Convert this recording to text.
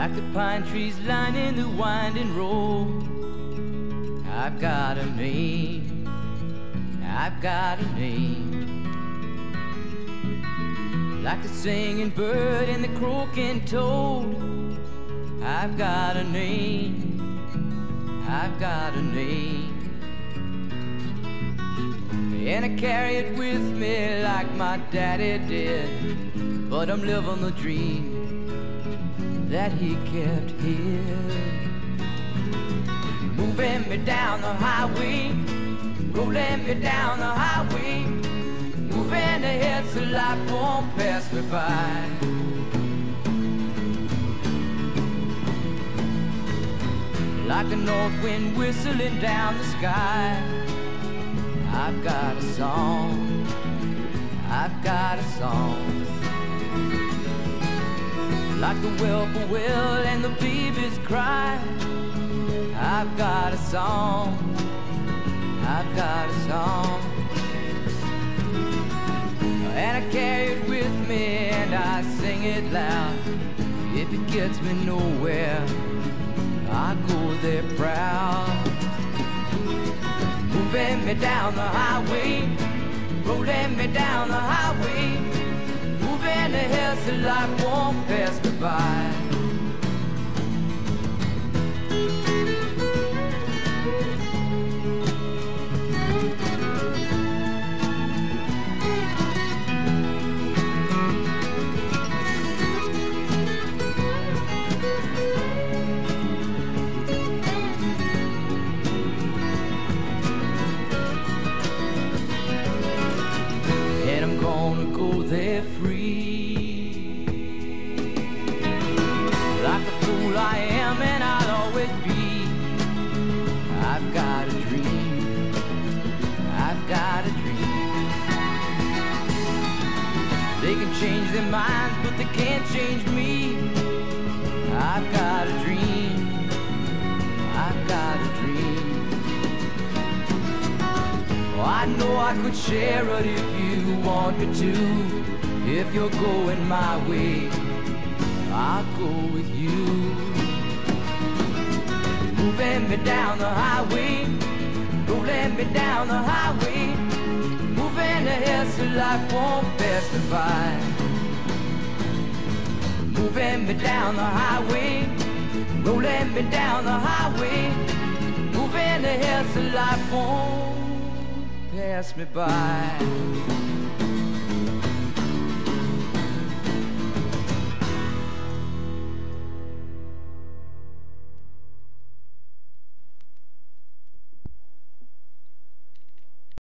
like the pine trees lining the winding road. I've got a name, I've got a name, like the singing bird and the croaking toad. I've got a name, I've got a name, and I carry it with me like my daddy did. But I'm living the dream that he kept here, moving me down the highway, rolling me down the highway, moving ahead so life won't pass me by. Like a north wind whistling down the sky, I've got a song, I've got a song, like the whippoorwill and the babies cry. I've got a song, I've got a song, and I carry it with me and I sing it loud. If it gets me nowhere, I go there proud, moving me down the highway, rolling me down the highway, moving ahead so life won't pass me by. And I'm gonna go there free, like the fool I am and I'll always be. I've got a dream, I've got a dream. They can change their minds but they can't change me. I've got a dream, I've got a dream. Oh, I know I could share it if you want me to. If you're going my way, I'll go with you, moving me down the highway, rolling me down the highway, moving ahead so life won't pass me by. Moving me down the highway, rolling me down the highway, moving ahead so life won't pass me by.